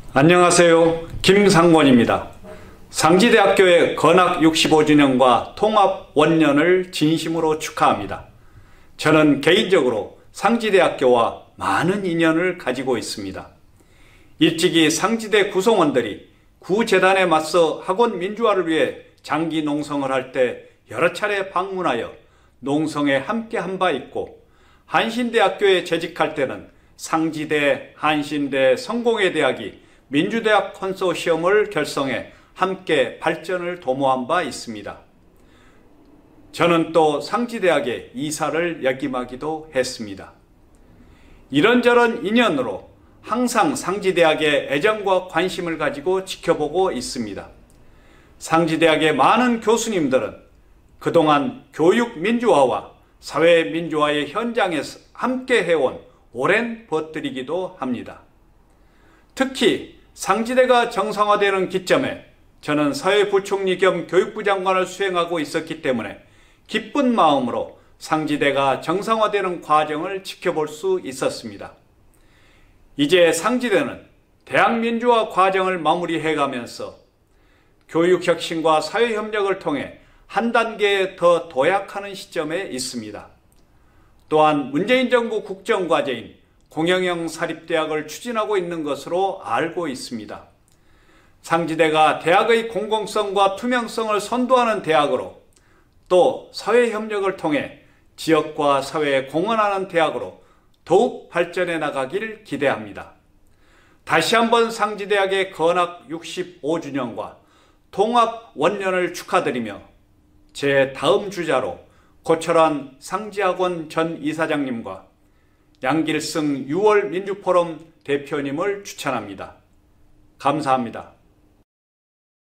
안녕하세요. 김상권입니다. 상지대학교의 건학 65주년과 통합 원년을 진심으로 축하합니다. 저는 개인적으로 상지대학교와 많은 인연을 가지고 있습니다. 일찍이 상지대 구성원들이 구재단에 맞서 학원 민주화를 위해 장기 농성을 할 때 여러 차례 방문하여 농성에 함께 한 바 있고, 한신대학교에 재직할 때는 상지대, 한신대, 성공회대학이 민주대학 컨소시엄을 결성해 함께 발전을 도모한 바 있습니다. 저는 또 상지대학에 이사를 역임하기도 했습니다. 이런저런 인연으로 항상 상지대학에 애정과 관심을 가지고 지켜보고 있습니다. 상지대학의 많은 교수님들은 그동안 교육 민주화와 사회 민주화의 현장에서 함께 해온 오랜 벗들이기도 합니다. 특히 상지대가 정상화되는 기점에 저는 사회부총리 겸 교육부 장관을 수행하고 있었기 때문에 기쁜 마음으로 상지대가 정상화되는 과정을 지켜볼 수 있었습니다. 이제 상지대는 대학민주화 과정을 마무리해가면서 교육혁신과 사회협력을 통해 한 단계 더 도약하는 시점에 있습니다. 또한 문재인 정부 국정과제인 공영형 사립대학을 추진하고 있는 것으로 알고 있습니다. 상지대가 대학의 공공성과 투명성을 선도하는 대학으로, 또 사회협력을 통해 지역과 사회에 공헌하는 대학으로 더욱 발전해 나가길 기대합니다. 다시 한번 상지대학의 건학 65주년과 통합 원년을 축하드리며 제 다음 주자로 고철환 상지학원 전 이사장님과 양길승 6월 민주포럼 대표님을 추천합니다. 감사합니다.